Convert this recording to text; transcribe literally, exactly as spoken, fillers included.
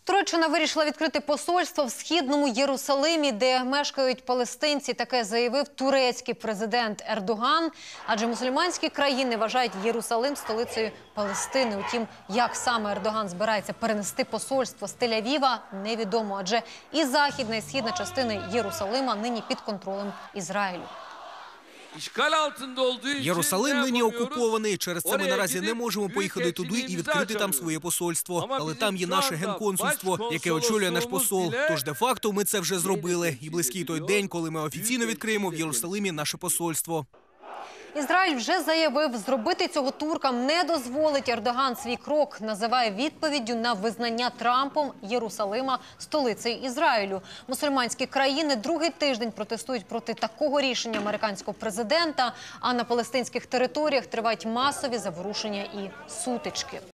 Туреччина вирішила відкрити посольство в східному Єрусалимі, де мешкають палестинці. Таке заявив турецький президент Ердоган. Адже мусульманські країни вважають Єрусалим столицею Палестини. Утім, як саме Ердоган збирається перенести посольство з Тель-Авіва, невідомо. Адже і західна, і східна частини Єрусалима нині під контролем Ізраїлю. Єрусалим нині окупований. Через це ми наразі не можемо поїхати туди і відкрити там своє посольство. Але там є наше генконсульство, яке очолює наш посол. Тож де-факто ми це вже зробили. І близький той день, коли ми офіційно відкриємо в Єрусалимі наше посольство. Ізраїль вже заявив, зробити цього туркам не дозволить. Ердоган свій крок називає відповіддю на визнання Трампом Єрусалима столицею Ізраїлю. Мусульманські країни другий тиждень протестують проти такого рішення американського президента, а на палестинських територіях тривають масові заворушення і сутички.